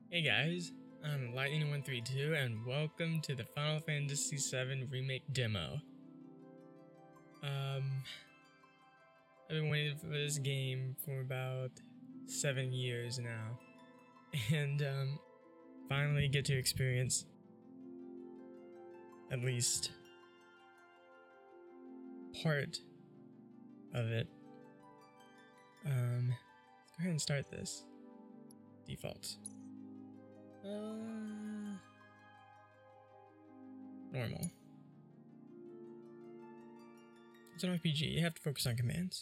Hey guys, I'm Lightning132 and welcome to the Final Fantasy VII Remake demo. I've been waiting for this game for about 7 years now, and finally get to experience at least part of it. Let's go ahead and start this. Defaults. Normal. It's an RPG, you have to focus on commands.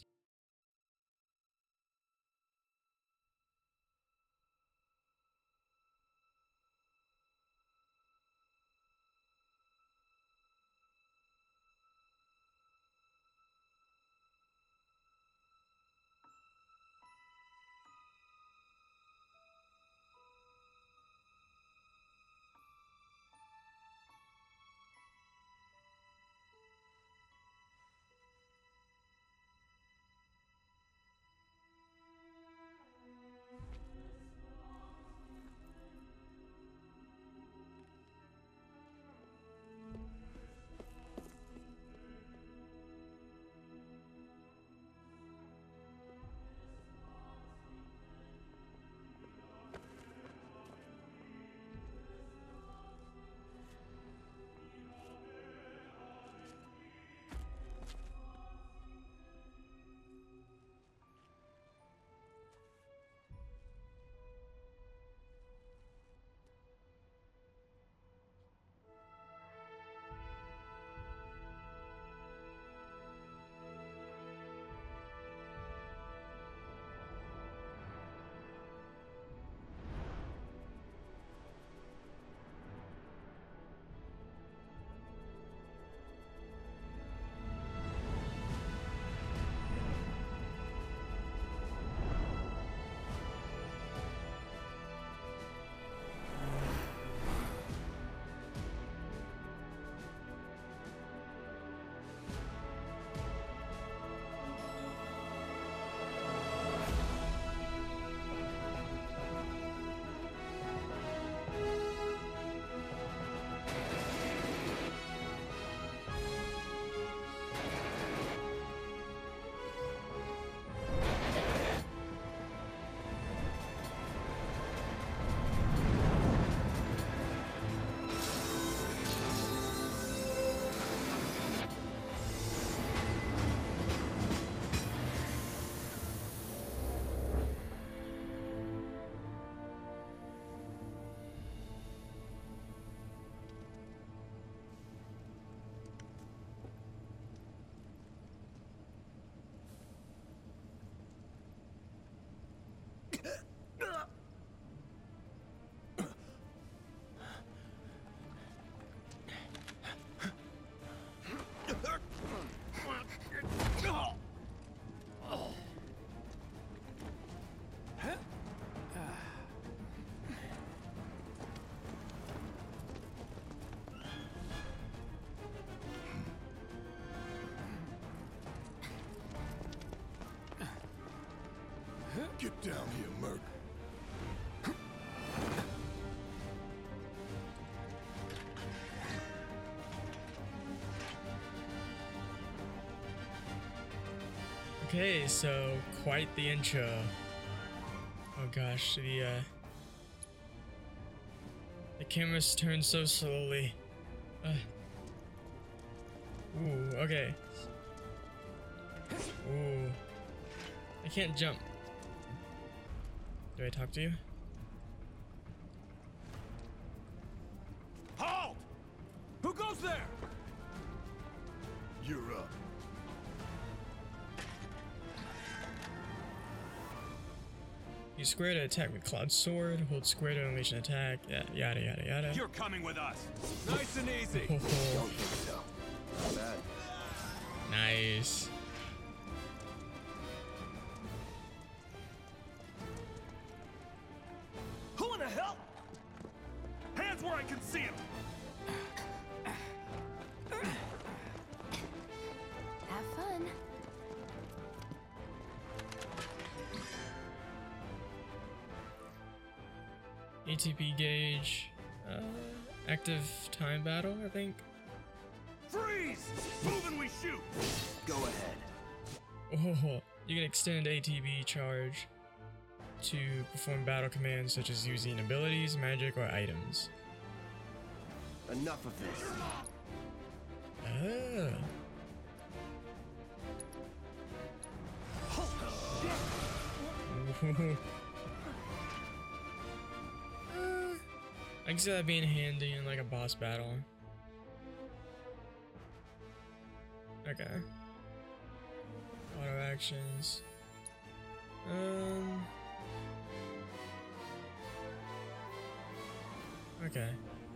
Get down here, Merc. Okay, so quite the intro. Oh gosh, the camera's turned so slowly. Ooh, okay. Ooh. I can't jump. Do I talk to you? Halt! Who goes there? You're up. Use square to attack with Cloud Sword, hold square to unleash an attack, yeah, yada yada yada. You're coming with us. Nice and easy. Ho, ho. Don't think so. Not bad. Nice. Who in the hell? Hands where I can see them. Have fun. ATP gauge, active time battle, I think. Freeze! Move and we shoot! Go ahead. Oh, you can extend ATB charge to perform battle commands such as using abilities, magic, or items. Enough of this. Oh. I can see that being handy in like a boss battle. Okay. Auto actions. Okay.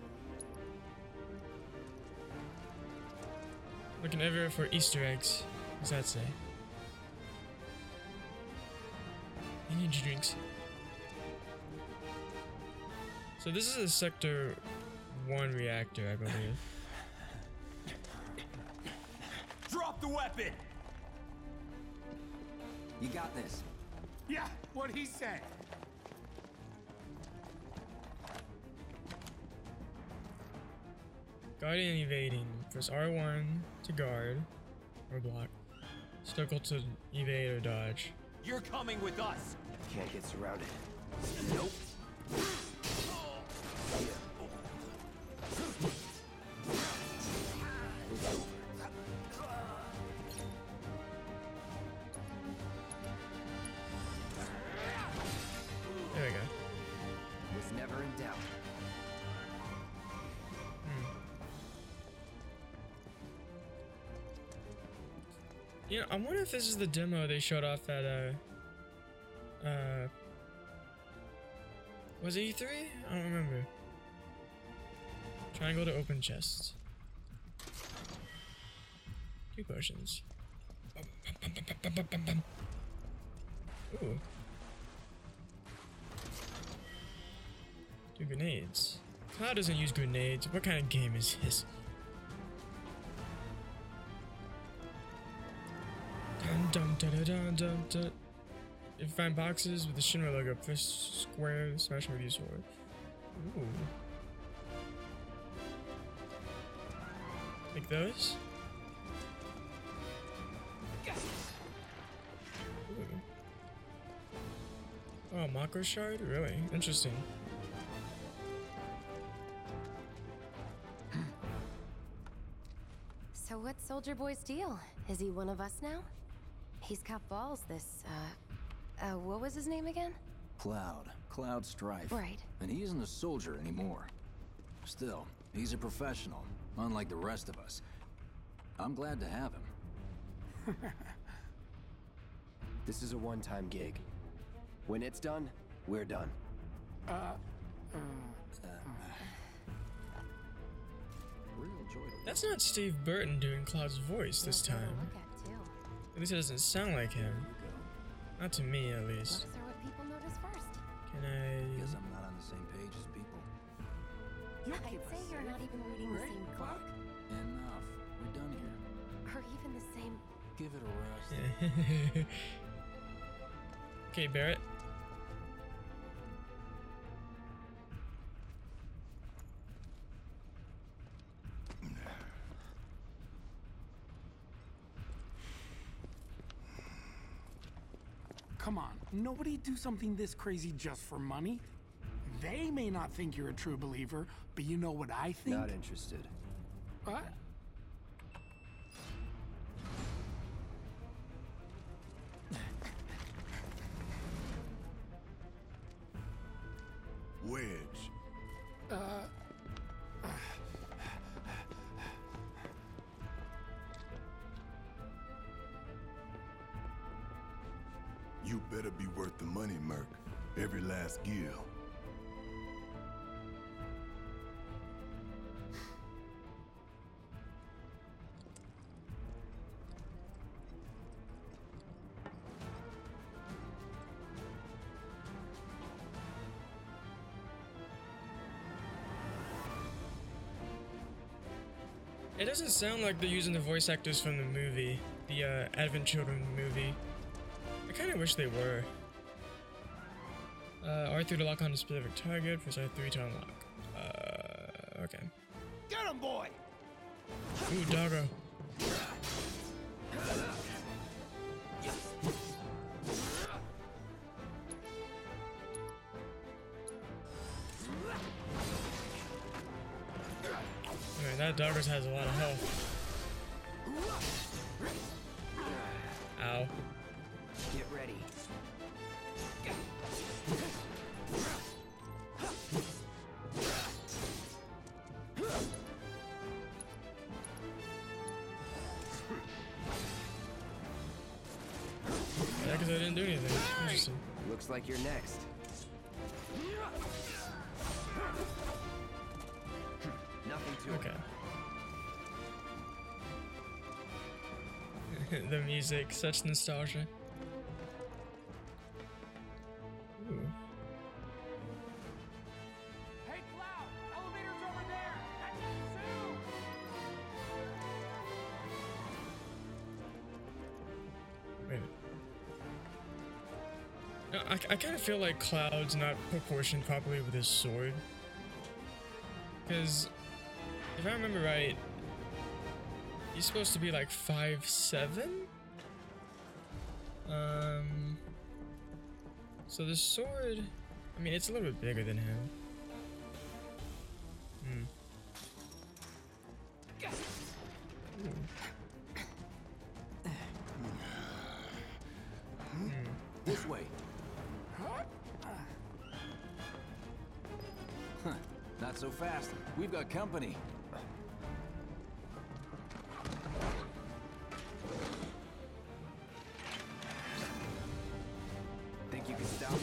Looking everywhere for Easter eggs. What does that say? Energy drinks. So this is a Sector 1 reactor, I believe. Drop the weapon! You got this. Yeah, what'd he say? Guarding and evading. Press R1 to guard or block. Circle to evade or dodge. You're coming with us! Can't get surrounded. Nope. There we go. Was never in doubt. You know, I wonder if this is the demo they showed off at was it E3? I don't remember. Triangle to open chests. 2 potions. Ooh. 2 grenades. Cloud doesn't use grenades. What kind of game is this? Dun dun dun dun dun dun. If you find boxes with the Shinra logo, press square, smash them with your sword. Ooh. Like those? Ooh. Oh, Mako Shard? Really? Interesting. So what's Soldier Boy's deal? Is he one of us now? He's got balls, this, what was his name again? Cloud Strife. Right. And he isn't a soldier anymore. Still, he's a professional, unlike the rest of us. I'm glad to have him. This is a one-time gig. When it's done, we're done. Real joy to That's not Steve Burton doing Cloud's voice this Nice one to time. look at, too. At least it doesn't sound like him. Not to me, at least. Looks are what people notice first. Can I... Guess I'm not on the same page as people. I'd say you're not even reading the same book. Enough. We're done here. Or even the same... Give it a rest. Okay, Barrett. Come on, nobody do something this crazy just for money. They may not think you're a true believer, but you know what I think? Not interested. What? Wedge. You better be worth the money, Merc. Every last gil. It doesn't sound like they're using the voice actors from the movie, the Advent Children movie. I kind of wish they were. R3 to lock on a specific target, press R3 to unlock. Okay. Get him, boy! Ooh, doggo. Alright, that doggo has a lot of health. Ow. Get ready. Yeah, because I didn't do anything. Interesting. Looks like you're next. Nothing to Okay. it. The music, such nostalgia. Ooh. Hey, Cloud! Elevator's over there! Catch up soon! Wait a minute. No, I kind of feel like Cloud's not proportioned properly with his sword. Because, if I remember right, he's supposed to be like 5'7"? So the sword, I mean, it's a little bit bigger than him. This way. Huh. Not so fast. We've got company. Think you can stop me?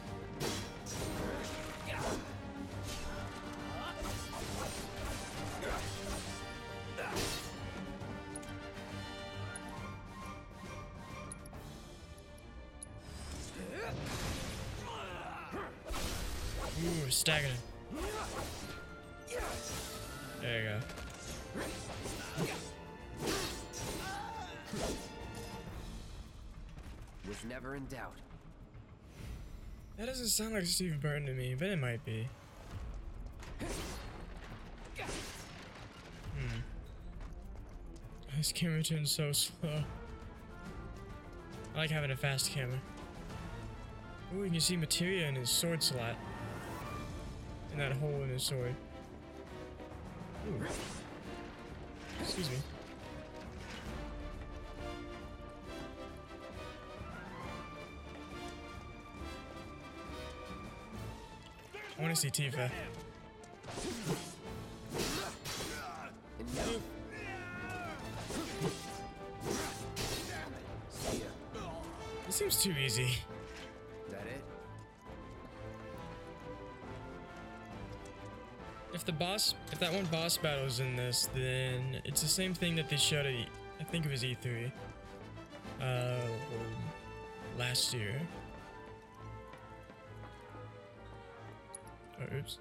Ooh, staggering. There you go. Was never in doubt. That doesn't sound like Steve Burton to me, but it might be. This camera turns so slow. I like having a fast camera. Ooh, you can see materia in his sword slot. In that hole in his sword. Ooh. Excuse me. I want to see Tifa. Enough. See ya. This seems too easy. That it? If that one boss battle is in this, then it's the same thing that they showed at, I think it was E3. Last year. Oh, oops.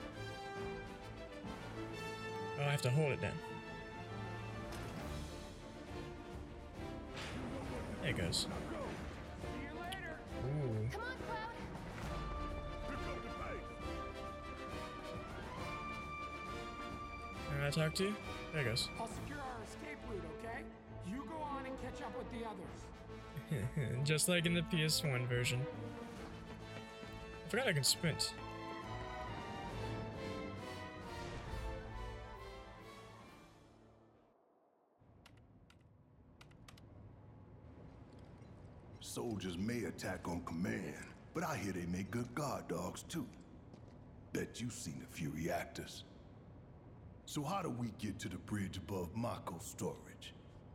Oh, I have to hold it down. There it goes. Ooh. Come on, Cloud. Can I talk to you? There it goes. I'll secure our escape route, okay? You go on and catch up with the others. Just like in the PS1 version. I forgot I can sprint. Soldiers may attack on command, but I hear they make good guard dogs too. Bet you've seen a few reactors. So how do we get to the bridge above Mako storage?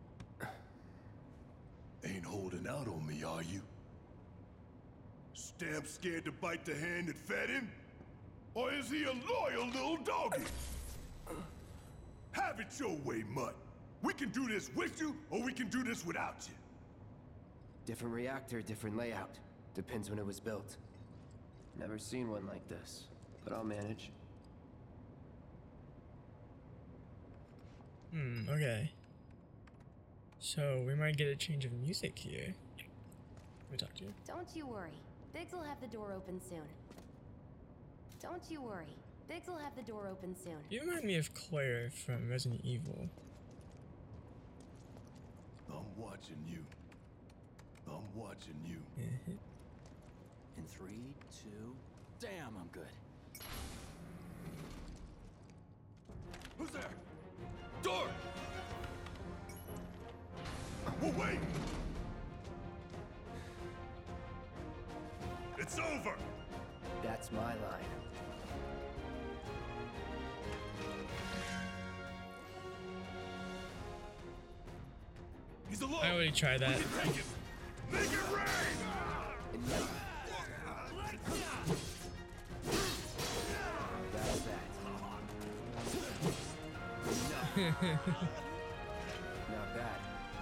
Ain't holding out on me, are you? Stamp scared to bite the hand that fed him? Or is he a loyal little doggy? Have it your way, Mutt. We can do this with you, or we can do this without you. Different reactor, different layout. Depends when it was built. Never seen one like this, but I'll manage. Okay. So we might get a change of music here. Let me talk to you. Don't you worry. Biggs will have the door open soon. Don't you worry. Biggs will have the door open soon. You remind me of Claire from Resident Evil. I'm watching you. I'm watching you. In 3, 2... Damn, I'm good. Who's there? Door! Oh, wait! It's over! That's my line. He's alone! I already tried that. We can take it! Make it rain! That's that. Not bad.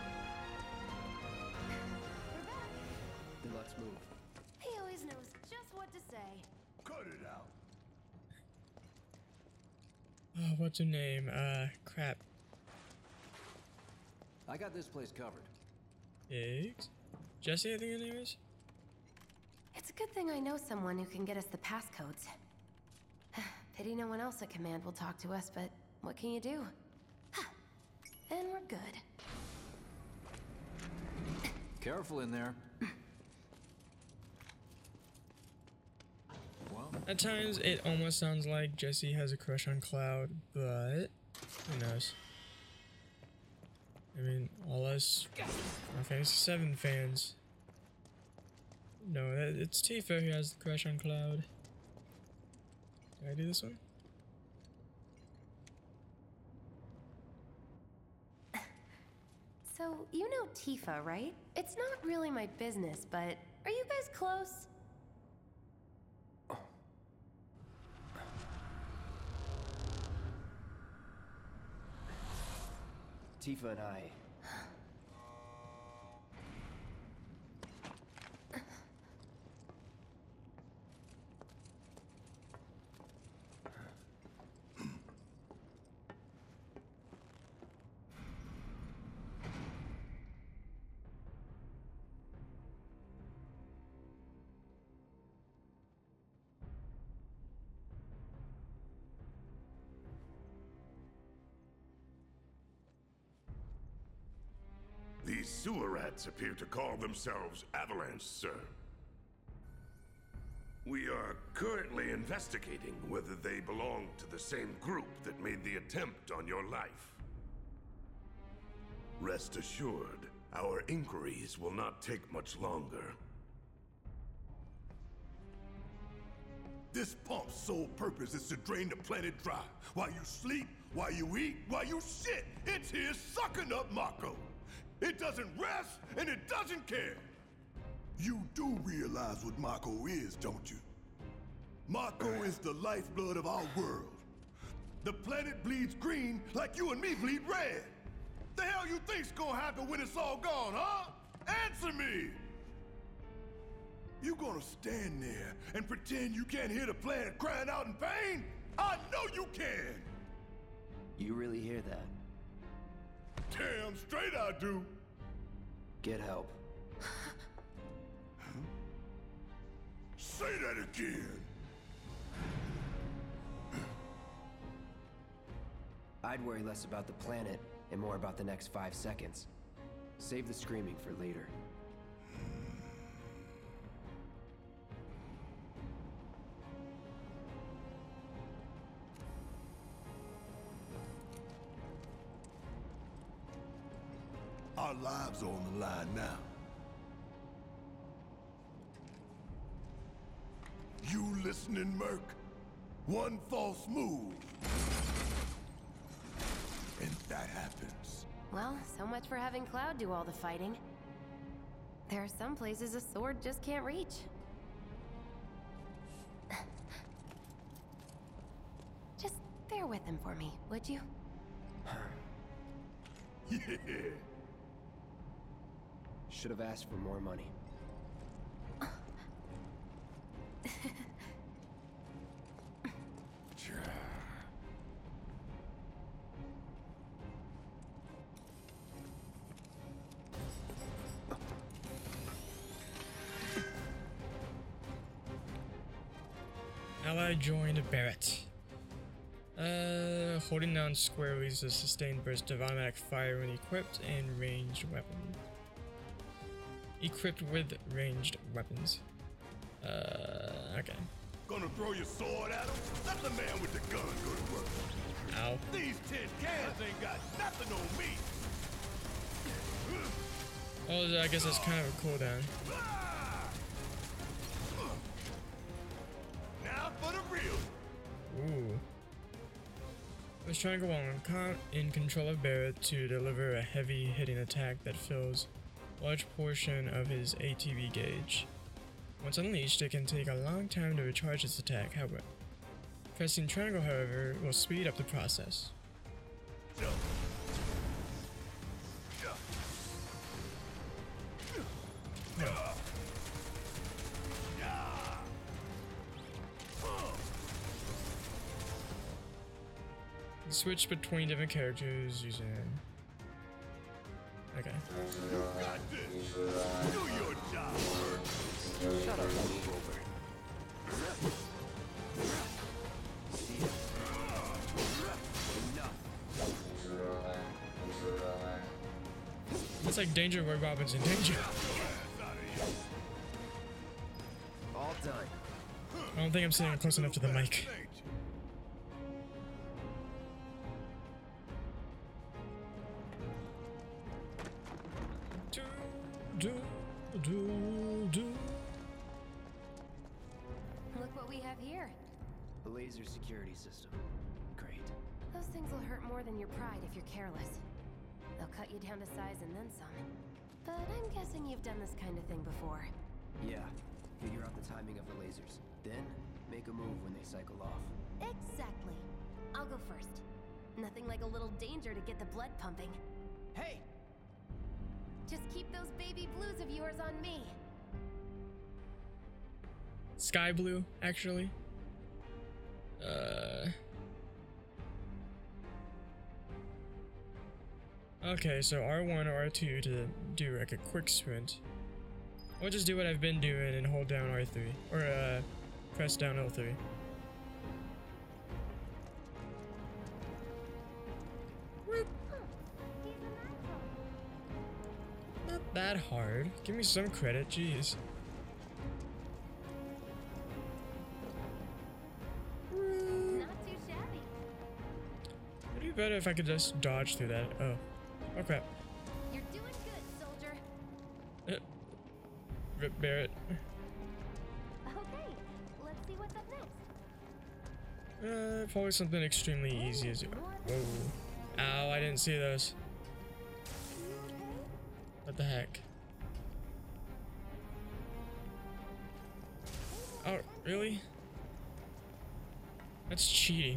Then let's move. He always knows just what to say. Cut it out! Oh, what's her name? Crap. I got this place covered. Biggs? Jesse, I think her name is? It's a good thing I know someone who can get us the passcodes. Pity no one else at command will talk to us, but what can you do? And we're good. Careful in there. Well, At times, it almost sounds like Jesse has a crush on Cloud, but who knows? I mean, all us Final Fantasy VII fans. No, it's Tifa who has the crush on Cloud. Did I do this one? So, you know Tifa, right? It's not really my business, but are you guys close? Tifa and I. These sewer rats appear to call themselves Avalanche, sir. We are currently investigating whether they belong to the same group that made the attempt on your life. Rest assured, our inquiries will not take much longer. this pump's sole purpose is to drain the planet dry. While you sleep, while you eat, while you shit, it's here sucking up Mako. It doesn't rest, and it doesn't care. You do realize what Mako is, don't you? Mako is the lifeblood of our world. The planet bleeds green like you and me bleed red. The hell you think's gonna happen when it's all gone, huh? Answer me! You gonna stand there and pretend you can't hear the planet crying out in pain? I know you can! You really hear that? Damn straight I do. Get help. Say that again. I'd worry less about the planet and more about the next 5 seconds. Save the screaming for later. Our lives are on the line now. You listening, Merc? One false move. And that happens. Well, so much for having Cloud do all the fighting. There are some places a sword just can't reach. Just bear with him for me, would you? Yeah. Should have asked for more money. ally joined Barrett. Holding down square releases a sustained burst of automatic fire when equipped and ranged weapon. Equipped with ranged weapons. Okay. Gonna throw your sword at him? Let the man with the gun go to work. Ow. These tin cans ain't got nothing on me. Oh, I guess that's kind of a cooldown. Now for the real. Ooh. Was trying to go on in control of Barrett to deliver a heavy hitting attack that fills a large portion of his ATB gauge. Once unleashed, it can take a long time to recharge its attack, however. Pressing triangle, however, will speed up the process. Jump. Switch between different characters using... Okay. Got this. Do your job. Shut up, move over. It's like Danger Roy Robinson. Danger! All done. I don't think I'm sitting close enough to the mic. Look what we have here. The laser security system. Great. Those things will hurt more than your pride if you're careless. They'll cut you down to size and then some. But I'm guessing you've done this kind of thing before. Yeah. Figure out the timing of the lasers. Then, make a move when they cycle off. Exactly. I'll go first. Nothing like a little danger to get the blood pumping. Hey! Just keep those baby blues of yours on me. Sky blue, actually. Okay, so R1 or R2 to do like a quick sprint. Or just do what I've been doing and hold down R3. Or press down L3. Whoop. Not that hard. Give me some credit, jeez. Not too shabby. It'd be better if I could just dodge through that. Oh. Oh crap. You're doing good, soldier. Rip Barrett. Okay, let's see what's up next. Probably something extremely easy as you. Whoa. Ow, I didn't see those. What the heck? Oh, really? That's cheating.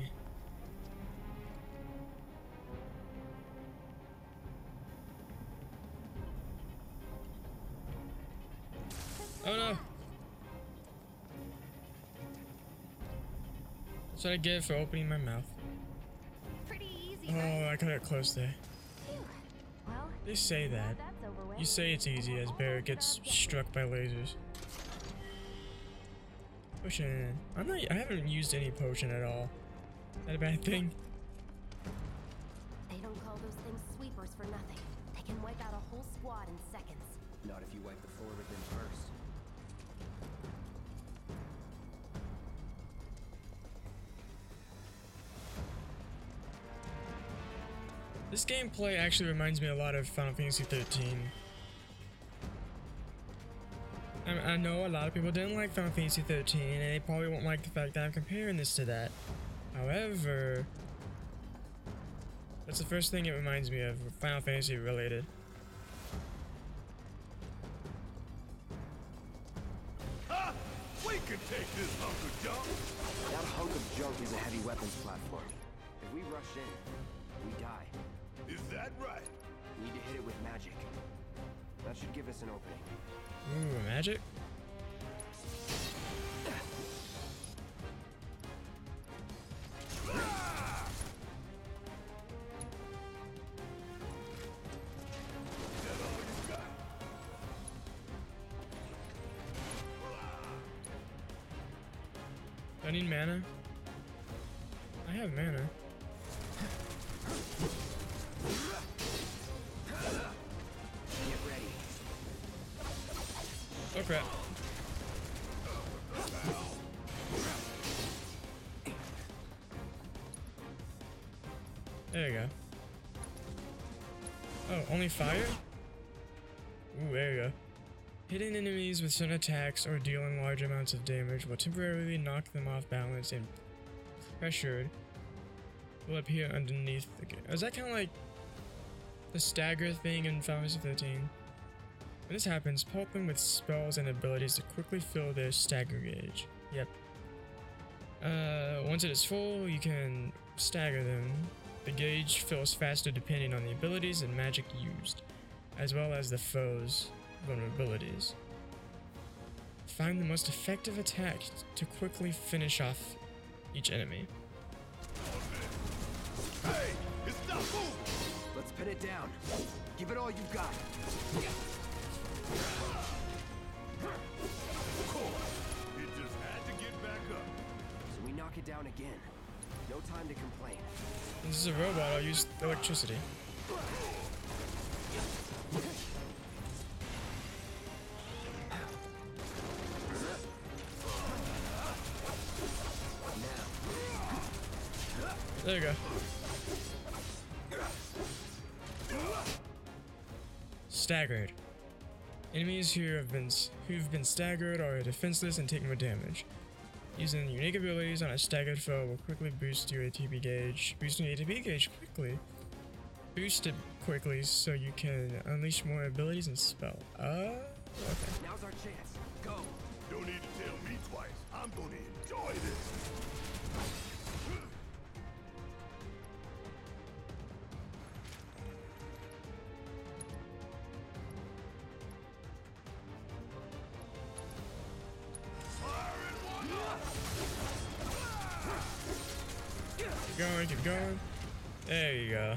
Oh no! That's what I get for opening my mouth. Pretty easy, right? Oh, I got it close there. Phew. Well, They say that. that's over with. You say it's easy as Barrett gets struck by lasers. Potion. I haven't used any potion at all. Is that a bad thing? They don't call those things sweepers for nothing. They can wipe out a whole squad in seconds. Not if you wipe the floor with them first. This gameplay actually reminds me a lot of Final Fantasy 13. I know a lot of people didn't like Final Fantasy 13, and they probably won't like the fact that I'm comparing this to that. However, that's the first thing it reminds me of, Final Fantasy related. Ha! We can take this hunk of junk. That hunk of junk is a heavy weapons platform. If we rush in, we die. Is that right? We need to hit it with magic. That should give us an opening. Ooh, magic? I need mana? I have mana. Get ready. Oh crap. There you go. Oh, only fire? Ooh, there you go. Hitting enemies with certain attacks or dealing large amounts of damage will temporarily knock them off balance, and pressured will appear underneath the game. Is that kind of like the stagger thing in Final Fantasy 13? When this happens, pulp them with spells and abilities to quickly fill their stagger gauge. Yep. Once it is full, you can stagger them. The gauge fills faster depending on the abilities and magic used, as well as the foe's vulnerabilities. Find the most effective attack to quickly finish off each enemy. Hey, it's not moving. Let's pin it down. Give it all you've got. Cool. It just had to get back up. So we knock it down again. No time to complain. This is a robot, I'll use electricity. There you go. Staggered. Enemies who've been staggered are defenseless and take more damage. Using unique abilities on a staggered foe will quickly boost your ATB gauge. Boosting your ATB gauge quickly. Boost it quickly so you can unleash more abilities and spell. Okay. Now's our chance. Go. Don't need to tell me twice. I'm gonna enjoy this. Keep going. There you go.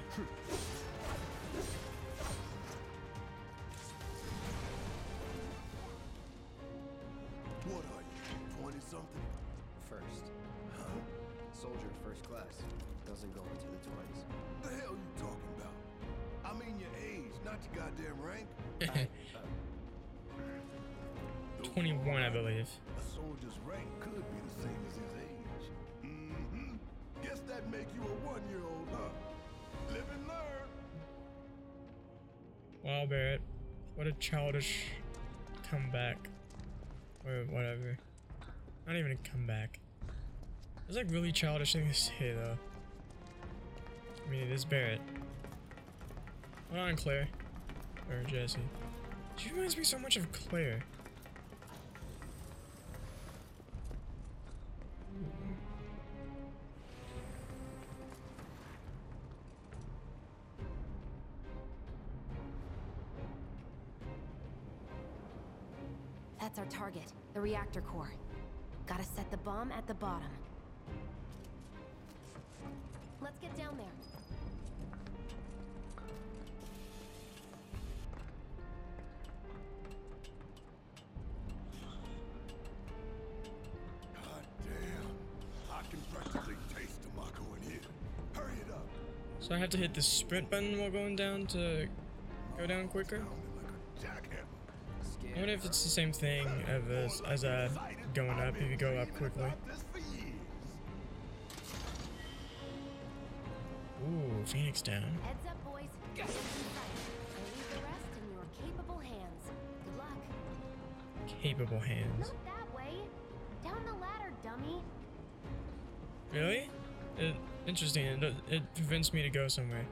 What are you, 20-something? First. Huh? Soldier first class. Doesn't go into the 20s. The hell you talking about? I mean your age, not your goddamn rank. 21, I believe. A soldier's rank could be the same as his age. Mm-hmm. Guess that make you a 1-year-old, huh? Live and learn. Wow, Barrett. What a childish comeback. Or whatever. Not even a comeback. It's like really childish thing to say, though. I mean, it is Barrett. Hold on, Claire. Or Jesse. She reminds me so much of Claire. That's our target, the reactor core. Gotta set the bomb at the bottom. Let's get down there. God damn. I can practically taste Tamako in here. Hurry it up. So I have to hit the sprint button while going down to go down quicker? Sounding like a jackhammer. I wonder if it's the same thing as going up if you go up quickly. This for years. Ooh, Phoenix down. Heads up, boys. Get inside. I leave the rest in your capable hands. Good luck. Capable hands. Not that way. Down the ladder, dummy. Really? Interesting. It prevents me to go somewhere.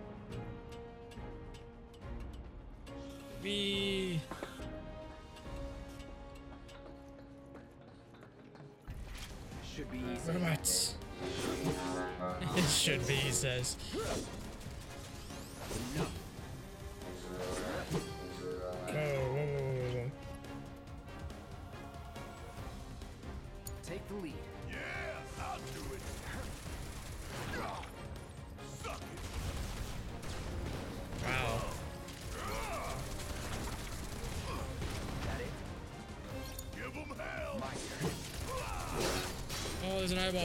We. Should be easy. Robots. It should be, he says. Whoa. Take the lead. Yeah, I'll do it. Suck it. Wow. That it? Give 'em hell. My turn. Oh, there's an eyeball.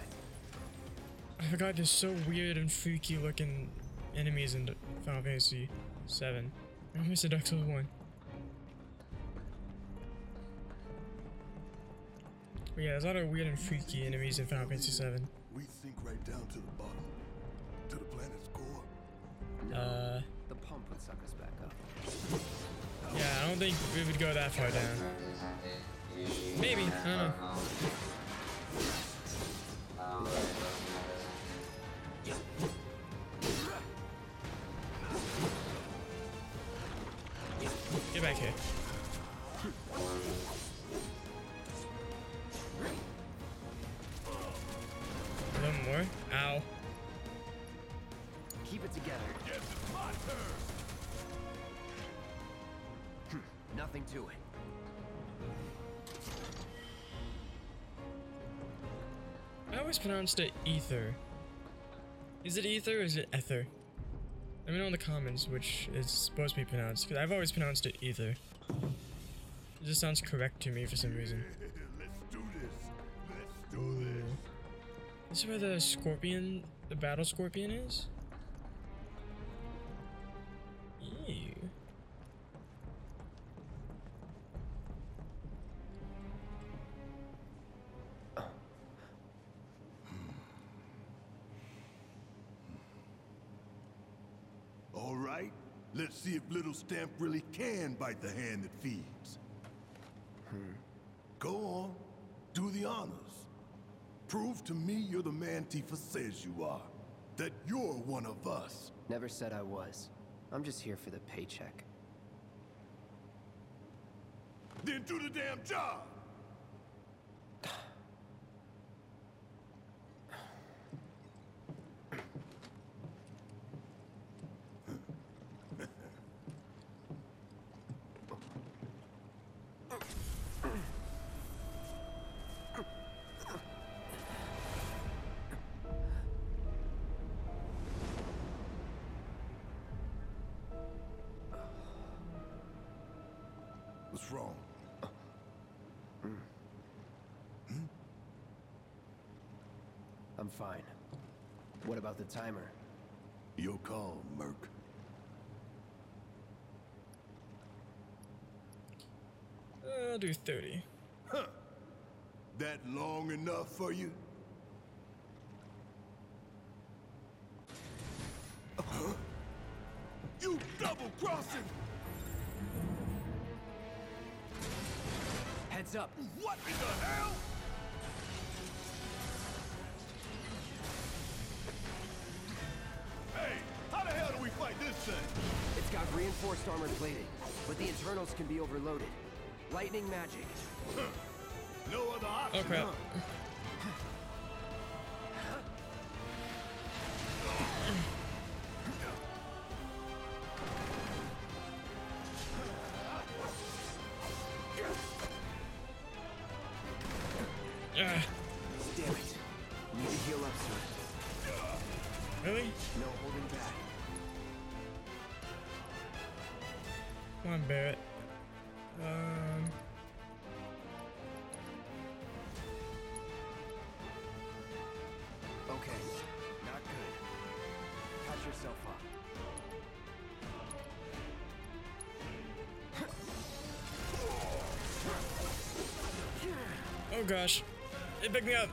I forgot there's so weird and freaky looking enemies in Final Fantasy 7. I almost said Dark Souls 1. But yeah, there's a lot of weird and freaky enemies in Final Fantasy 7. We sink right down to the bottom, to the planet's core. The pump would suck us back up. Yeah, I don't think we would go that far down. Maybe, I don't know. Get back here. A little more. Ow. Keep it together. Yes, it's my turn. Nothing to it. I always pronounced it ether. Is it ether or is it ether? Let me know in the comments which it's supposed to be pronounced, because I've always pronounced it ether. It just sounds correct to me for some reason. Let's do this. Let's do this. This is where the scorpion, the battle scorpion is? Ew. All right, let's see if little Stamp really can bite the hand that feeds. Go on, do the honors. Prove to me you're the man Tifa says you are. That you're one of us. Never said I was. I'm just here for the paycheck. Then do the damn job! What's wrong? I'm fine. What about the timer? Your call, Merc. I'll do 30. Huh. That long enough for you? You double-crossing! Heads up! What in the hell? Hey, how the hell do we fight this thing? It's got reinforced armor plating, but the internals can be overloaded. Lightning magic. No other option. Oh crap. Damn it. Need to heal up soon. Really? No holding back. Come on, Barrett. Okay. Not good. Patch yourself up. Oh gosh. Hey, pick me up.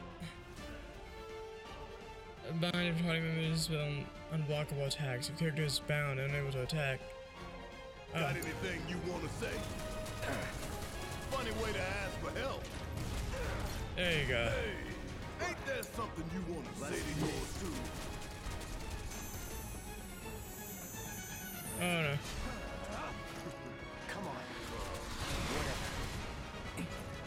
Bind if party members with unblockable attacks. If character is bound and unable to attack. Got anything you want to say? Funny way to ask for help. There you go. Hey, ain't there something you want to say to yours too? Oh no. Come on. Whatever.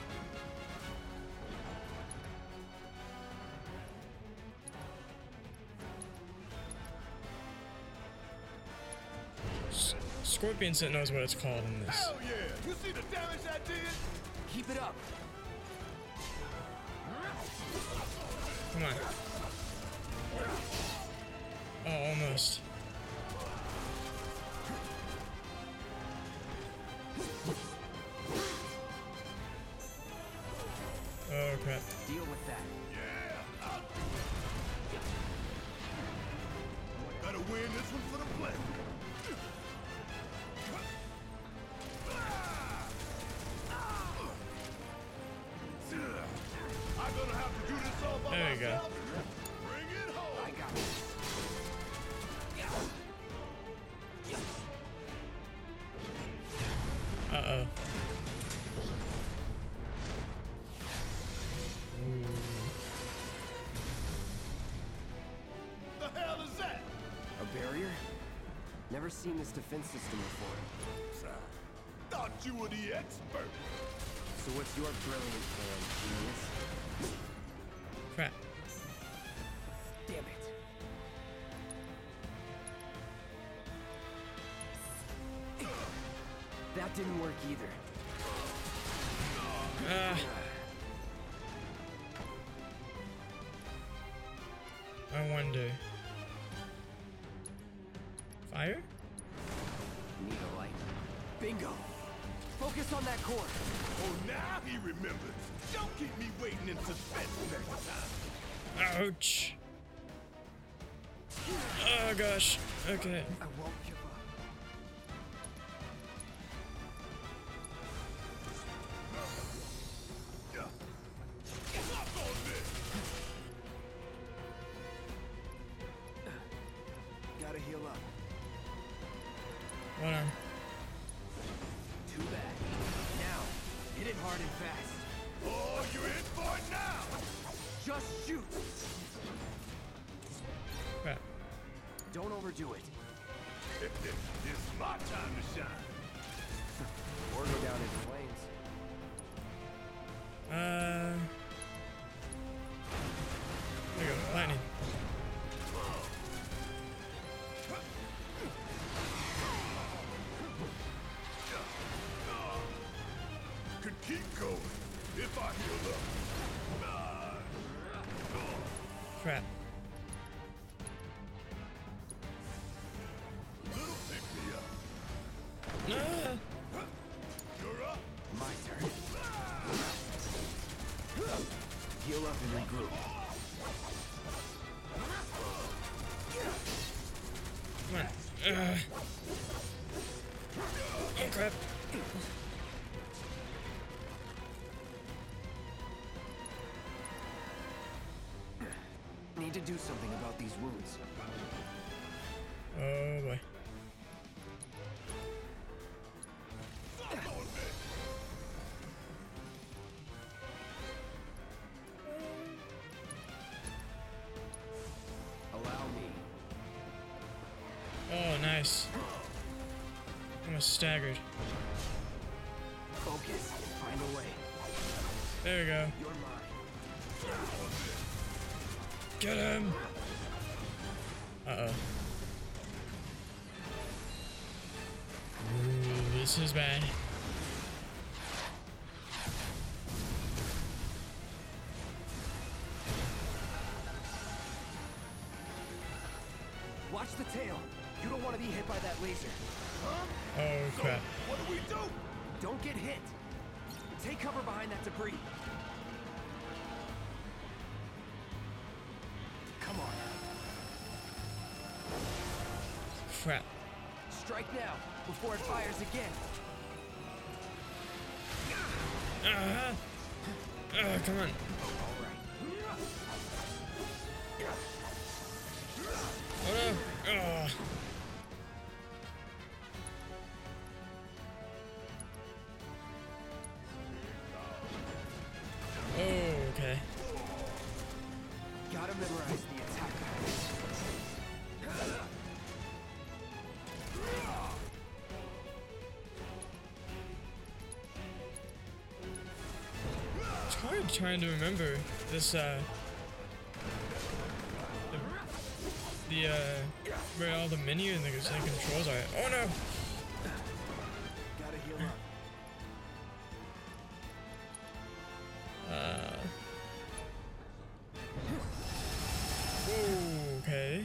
Scorpion Set knows what it's called in this. Hell yeah! You see the damage I did? Keep it up. Come on. Oh, almost. Oh crap. Deal with that. go. Bring it home. I got it. Uh-oh. The hell is that? A barrier? Never seen this defense system before. Thought you were the expert. So what's your brilliant plan, genius? Crap. Damn it. That didn't work either. I wonder. Fire? Need a light. Bingo! Focus on that core. Oh, now he remembers. Don't keep me waiting in suspense next time. Ouch. Oh gosh. Okay. I won't give up. Up on this. Gotta heal up. Hold on. Too bad. Now, hit it hard and fast. Oh, you're in for it now. Just shoot. Crap. Don't overdo it. It's my time to shine. Or go down in flames. There we go. Lightning. Could keep going if I heal up. Crap. Little pick me up. Ah. You're up. My turn. Heal up and regroup. Come on. Oh crap. Need to do something about these wounds. Oh boy. Allow me. Oh nice. Almost staggered. Focus. Find a way. There we go. You're mine. Get him! Uh-oh. Ooh, this is bad. Watch the tail. You don't want to be hit by that laser. Oh crap. What do we do? Don't get hit. Take cover behind that debris. Come on. Crap. Strike now, before it fires again. Come on. All right. Oh no. Oh. Oh, okay. Gotta memorize the attack. It's hard trying to remember this, where all the menu and the controls are. Oh no! Gotta heal up. Okay.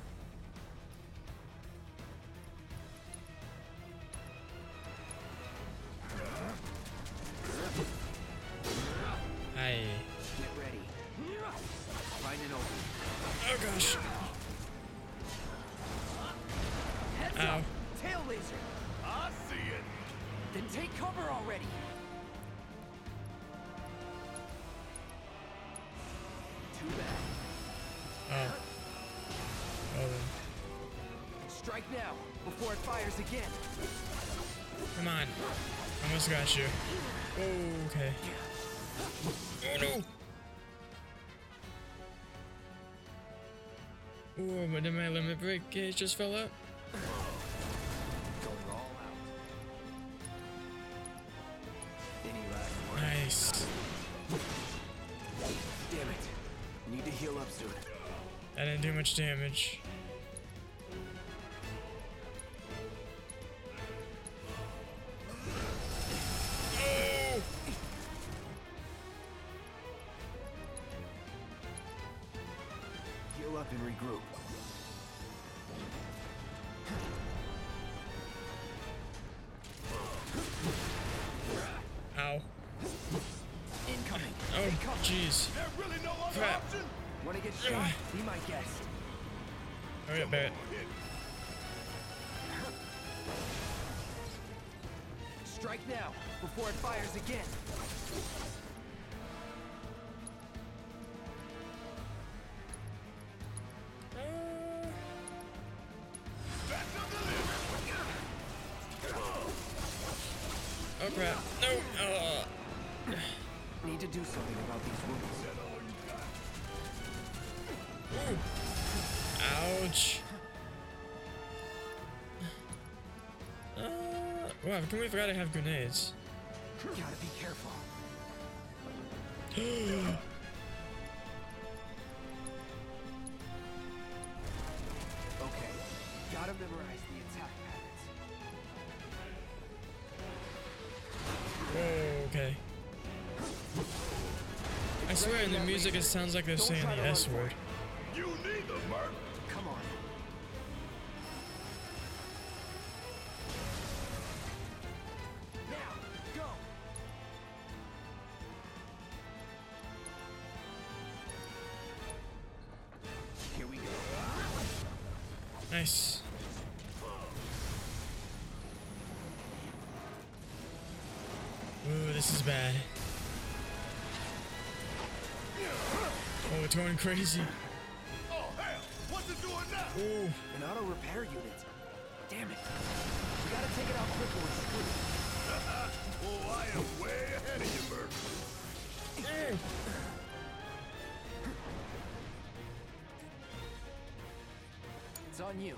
Hi. Get ready. Find an opening. Oh gosh. Heads Ow. up! Tail laser! I see it. Then take cover already! Too bad. Oh. Oh then. Strike now, before it fires again. Come on. Almost got you. Oh, okay. Oh no! Oh, but then my limit break gauge just fell out. Going all out. Any last words? Nice. Damn it. Need to heal up soon. That didn't do much damage. Oh! Heal up and regroup. Ow. Incoming. Oh, jeez. Crap. Want to get shot? Be my guest. Hurry up, Barrett. Strike now, before it fires again. Oh crap. No! Need to do something about these wounds. Ouch. Wow, how come we forgot I have grenades? Gotta be careful. Okay, gotta memorize the attack patterns. Okay. I swear in the music it sounds like they're saying the S word. You neither, Merc. Come on. Now, go! Here we go. Nice. Ooh, this is bad. Oh, it's going crazy. Oh, hell. What's it doing now? Ooh. An auto repair unit. Damn it. We gotta take it out quick or we're screwed. Oh, I am way ahead of you, Merc. It's on you.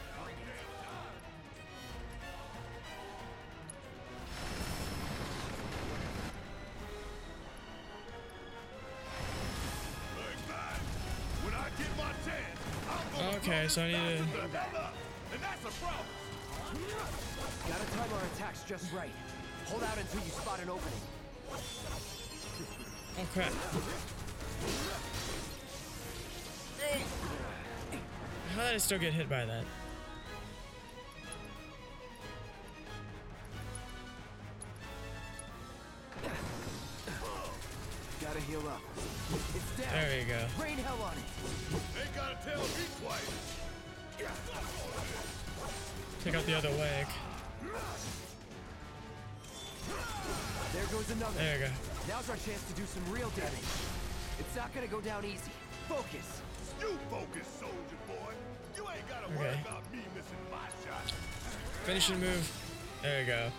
Like that. When I get my chance, I'm gonna Okay, so I need to. the hell up. And that's a problem. Gotta time our attacks just right. Hold out until you spot an opening. Oh crap. How did I still get hit by that? Gotta heal up. It's down. There you go. Rain hell on it. Ain't gotta tell me twice. Take out the other leg. There goes another. There you go. Now's our chance to do some real damage. It's not gonna go down easy. Focus. You focus, soldier boy. You ain't gotta worry Okay. about me missing my shot. Finishing move. There you go.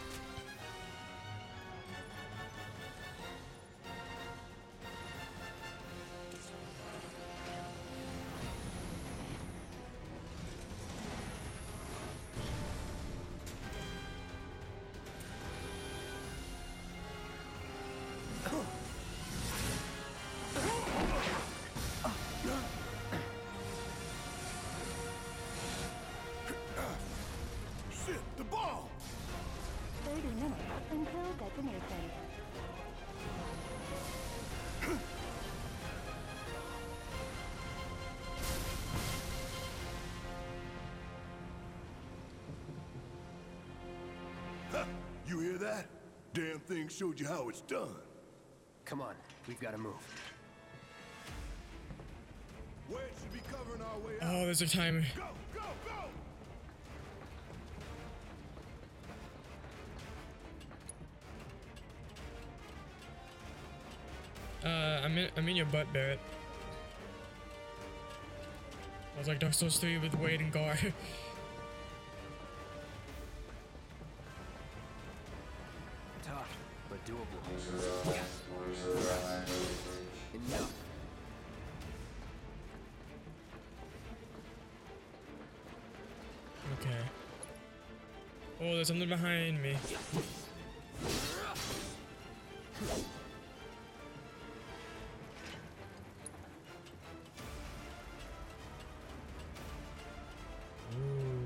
Shit, the ball! 30 minutes until detonation. Huh, you hear that? Damn thing showed you how it's done. Come on, we've gotta move. Wade should be covering our way out. Oh, there's a timer. Go, go, go! I'm in your butt, Barrett. was like Dark Souls 3 with Wade and Gar. Tough, but doable. Enough. Okay. Oh, there's something behind me. Ooh.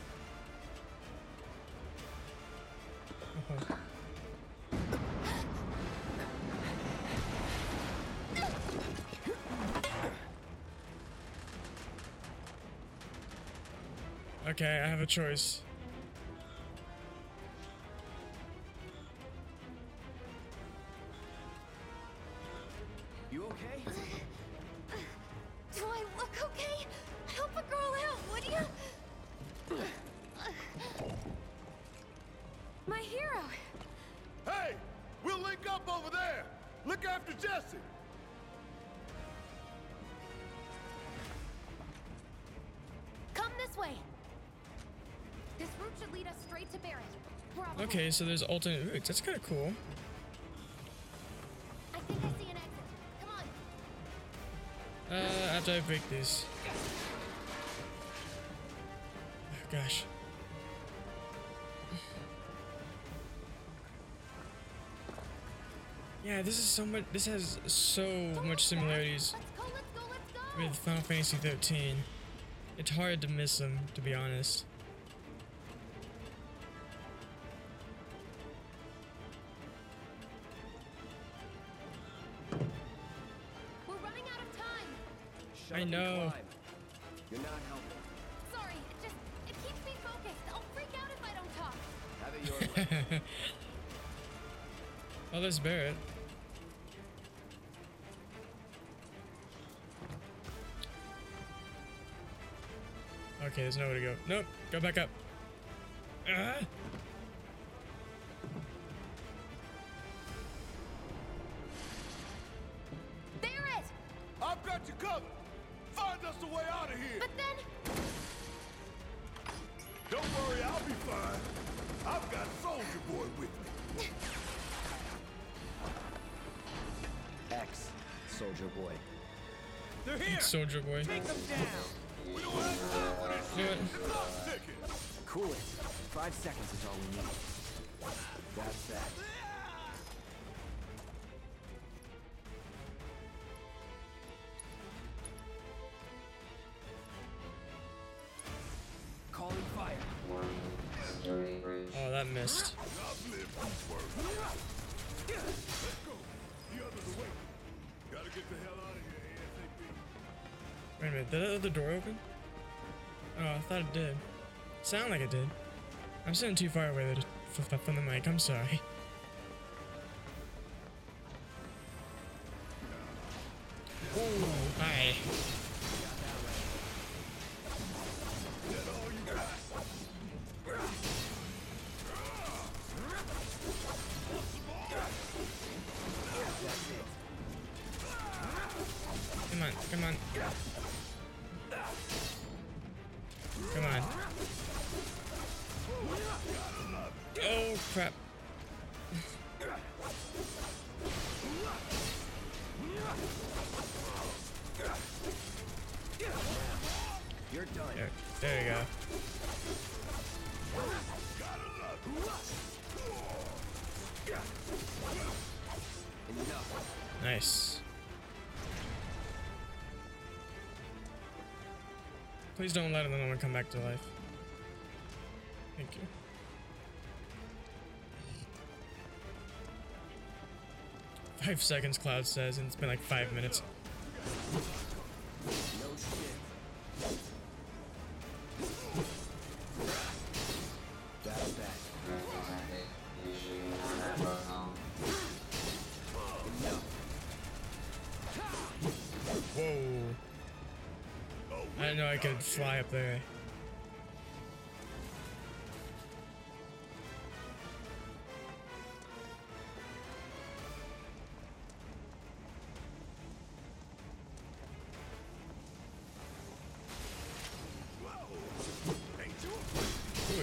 Oh. Okay, I have a choice. You okay? Do I look okay? Help a girl out, would you? My hero. Hey! We'll link up over there! Look after Jesse! Come this way. This route should lead us straight to Barrett. Probably. Okay, so there's alternate routes. That's kind of cool. I think I see an exit. Come on. After I break this. Oh, gosh. Yeah, this is so much. This has so much similarities Let's go. with Final Fantasy 13. It's hard to miss them, to be honest. We're running out of time. Shut I up and know. climb. You're not helping. Sorry, it keeps me focused. I'll freak out if I don't talk. Have it your way. Oh, there's Barrett. Okay, there's nowhere to go. Nope, go back up. Ah! Barrett! I've got you covered! Find us a way out of here! But then, Don't worry, I'll be fine. I've got Soldier Boy with me. X, Soldier Boy. They're here! Soldier Boy. Take them down! We don't have time for this Do shit! it. The clock's ticking! Cool it. 5 seconds is all we need. That's that. Calling fire. Oh, that missed. I've lived these words. Let's go! The others are waiting. Gotta get the hell out of here ASAP. Wait a minute, did the door open? Oh, I thought it did. Sound like it did. I'm sitting too far away to flip up from the mic, I'm sorry. Ooh, hi. Come on, come on. Come on. Oh, crap. You're done. There you go. Enough. Nice. Please don't let another one come back to life. Thank you. "5 seconds," Cloud says, and it's been like 5 minutes. No shit. That's that. Whoa. I didn't know I could fly up there.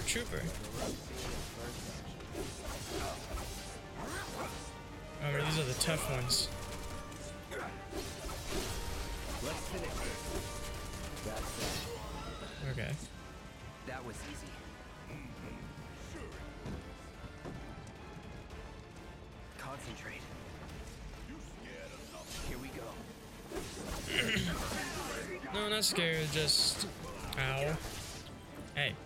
trooper. Oh, these are the tough ones. Let's finish this. That's it. Okay. That was easy. Concentrate. Here we go. No, not scared, just... Ow. Hey.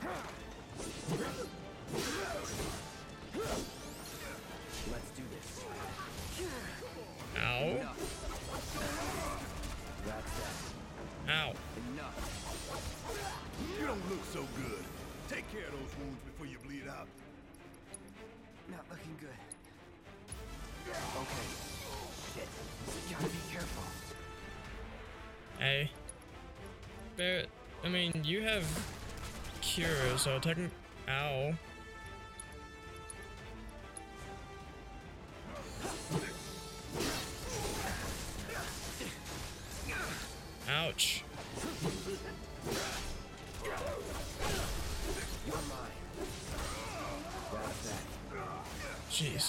Let's do this. Ow. Enough. That's it. Ow. Enough. You don't look so good. Take care of those wounds before you bleed out. Not looking good. Okay. Shit. Gotta be careful. Hey. Barret, I mean, you have cure, so technically... Ow. Ouch. You're mine. That's that. Jeez.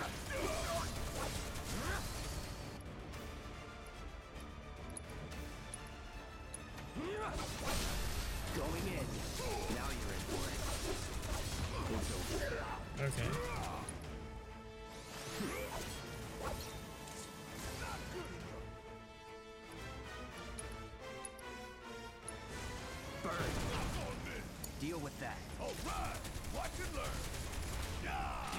Going in. Now you're in for it. It's over. Okay. Burn. Deal with that. All right, watch and learn. Yeah.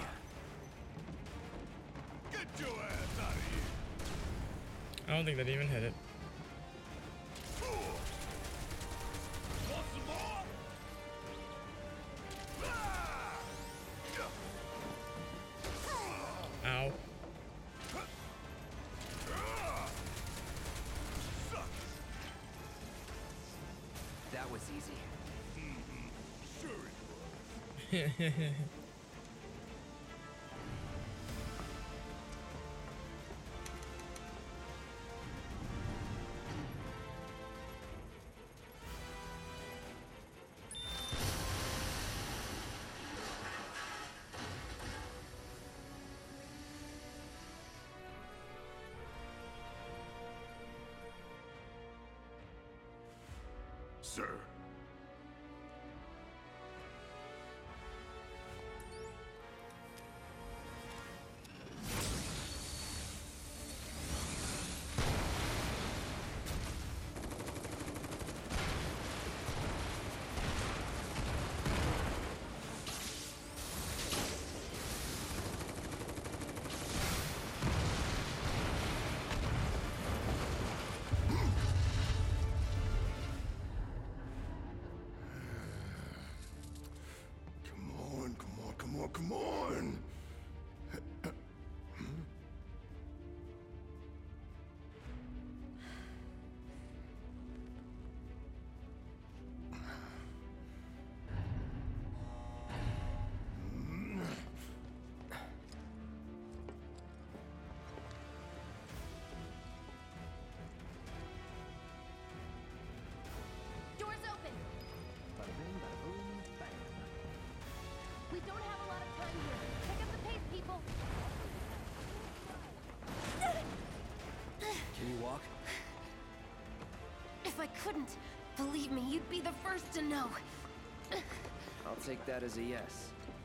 Get your ass out of here. I don't think that even hit it. Want some more? Ow. That was easy. Sure it was. Sir. Come on! Doors open. We don't have a lot of time here. Pick up the pace, people. Can you walk? If I couldn't, believe me, you'd be the first to know. I'll take that as a yes.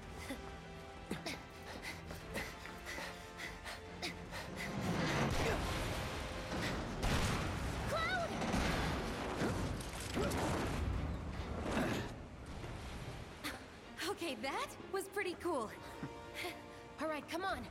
Cloud! Okay, that was pretty cool. All right, come on.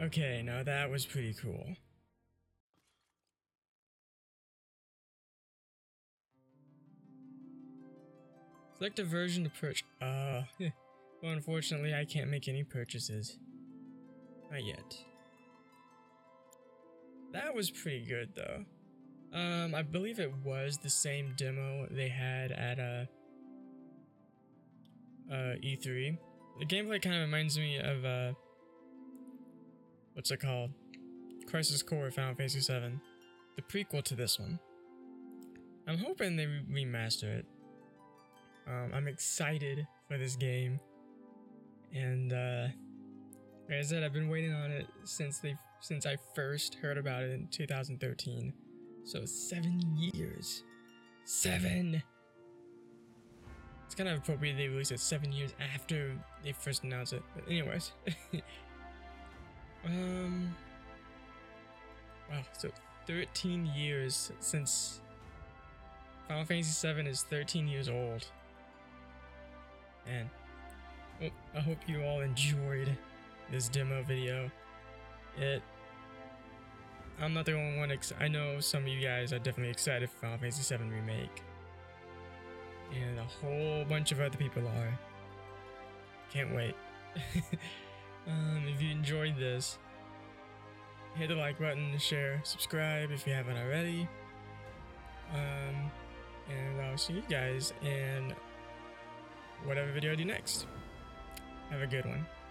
Okay, now that was pretty cool. Select a version to purchase. Well, unfortunately, I can't make any purchases. Not yet. That was pretty good, though. I believe it was the same demo they had at E3. The gameplay kind of reminds me of what's it called? Crisis Core Final Fantasy VII, the prequel to this one. I'm hoping they remaster it. I'm excited for this game, and like I said, I've been waiting on it since I first heard about it in 2013. So 7 years. 7. It's kind of appropriate they released it 7 years after they first announced it. But anyways, wow. So 13 years since Final Fantasy VII is 13 years old. And well, I hope you all enjoyed this demo video. I'm not the only one. I know some of you guys are definitely excited for Final Fantasy VII Remake, and a whole bunch of other people are. Can't wait. If you enjoyed this, hit the like button, share, subscribe if you haven't already. And I'll see you guys in whatever video I do next. Have a good one.